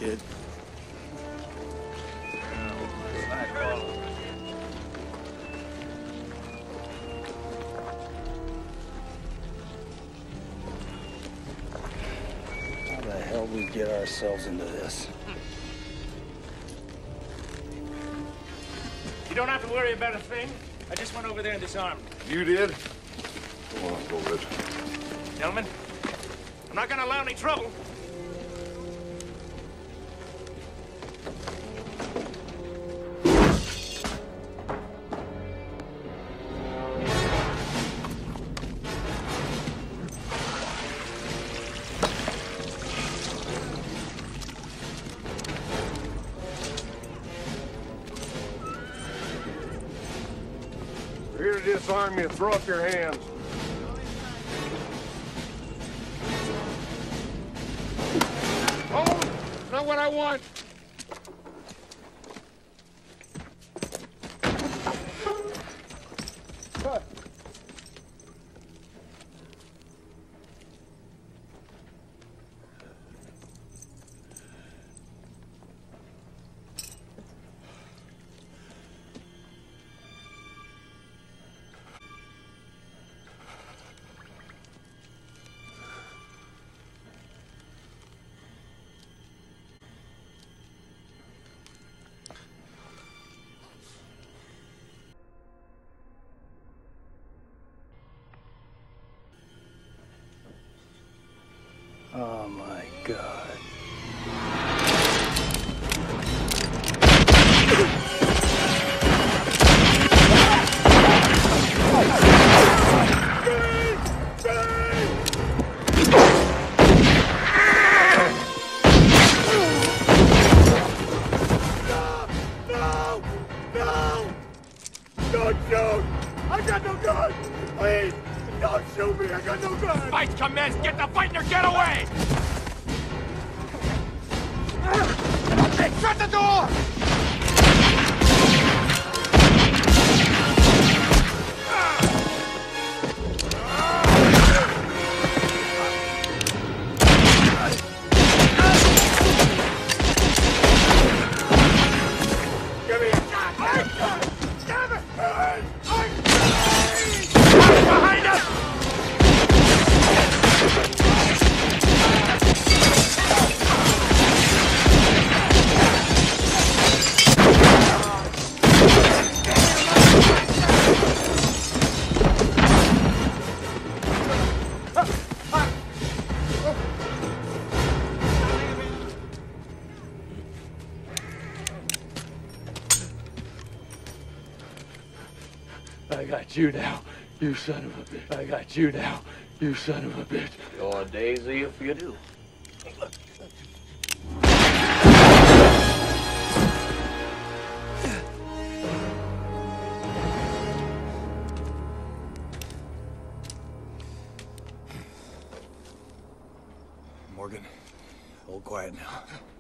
kid. How the hell we get ourselves into this? You don't have to worry about a thing. I just went over there and disarmed. You did? Go on, go, Rich. Gentlemen, I'm not gonna allow any trouble. We're here to disarm you. Throw up your hands. Oh, not what I want. Oh my God. Don't shoot! I got no gun! Please! Don't shoot me! I got no gun! Fight commenced! Get the fight or get away! Shut the door! Give me a gun! Damn it! Behind us! I got you now, you son of a bitch. I got you now, you son of a bitch. You're Daisy if you do. Morgan, hold quiet now.